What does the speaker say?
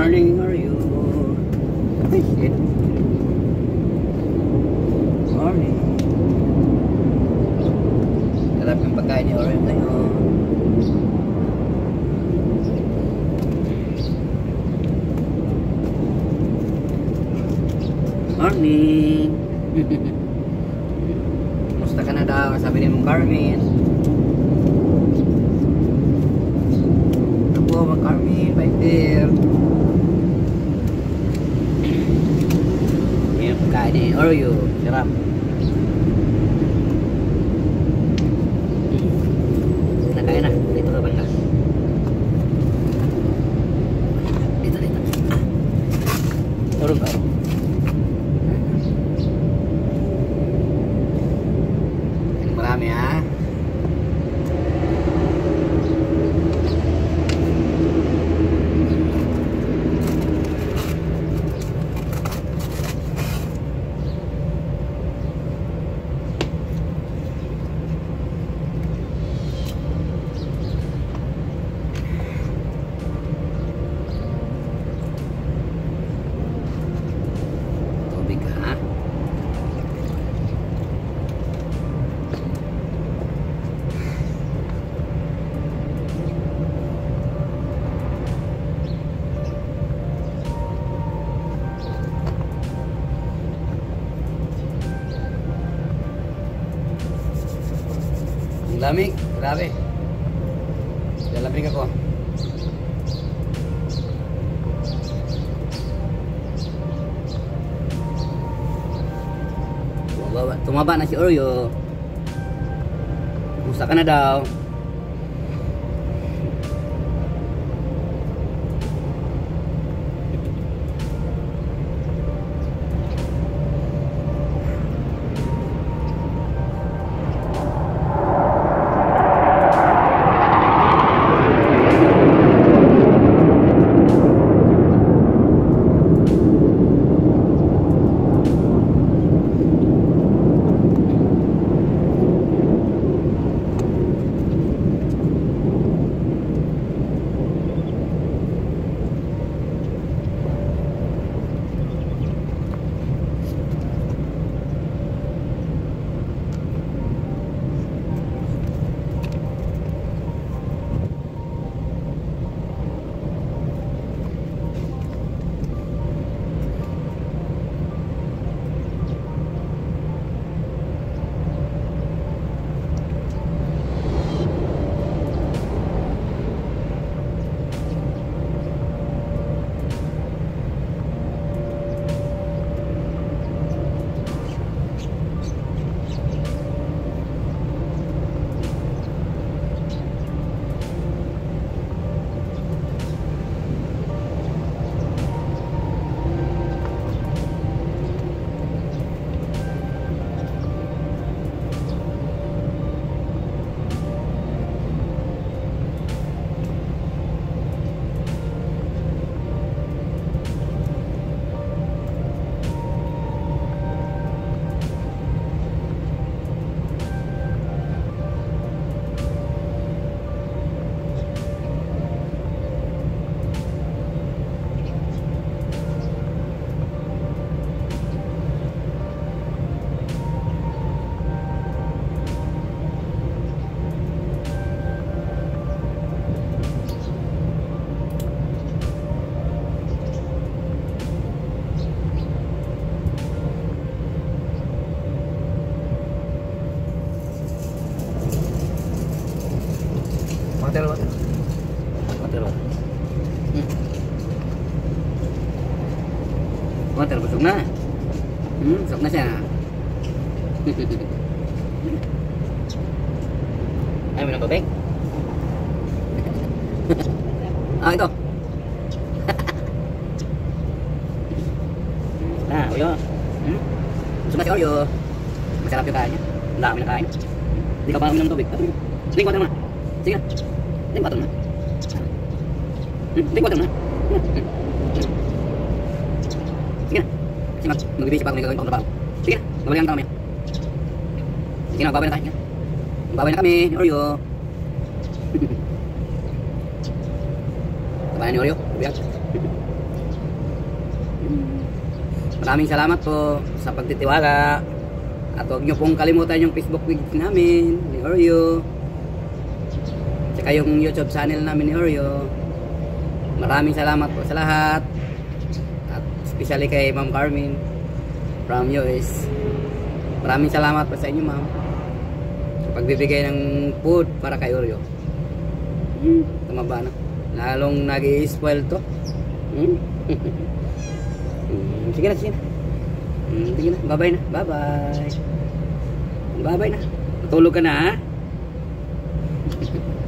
Morning, how are you? Ay, shit. Morning. Sarap yung pagkain ni Oreo ngayon. Morning. Musta ka na daw? Sabi ni mong Carmen. Ako, mong Carmen, right there. Yung pagkain ni Oreo. Sarap. Nakain na. Dito ka bangga. Dito. Urong ka. Marami ha. Tubig ha. Ang lamig, grabe. Lalamig ako. Tumaba na si Oreo. Kumusta ka na daw? Water, busog na. Busog na siya. Ayaw mo ng tubig? Ah, ito. Oreo. Busog na si Oreo. Masarap yung kain niya. Ang dami na kain. Hindi ka pa uminom ng tubig. Drink water muna. Sige na. Drink water muna. Drink water muna. Sige na. Kasi mag-ibig pa ako na gagawin pa ako trabaho. Sige na. Babalikan ka kami. Sige na. Babay na tayo. Babay na kami. Oreo. Tabayan ni Oreo. Biyak. Maraming salamat po sa pagtitiwala. At huwag nyo pong kalimutan yung Facebook page namin ni Oreo. Tsaka yung YouTube channel namin ni Oreo. Maraming salamat po sa lahat. At especially kay Ma'am Carmen from US. Maraming salamat po sa inyo, ma'am, sa pagbibigay ng food para kay Oreo. Tumaba na. Lalong nag-i-spoil to. Sige na, sige na. Sige na, bye-bye na. Bye-bye. Bye-bye na. Matulog ka na, ha?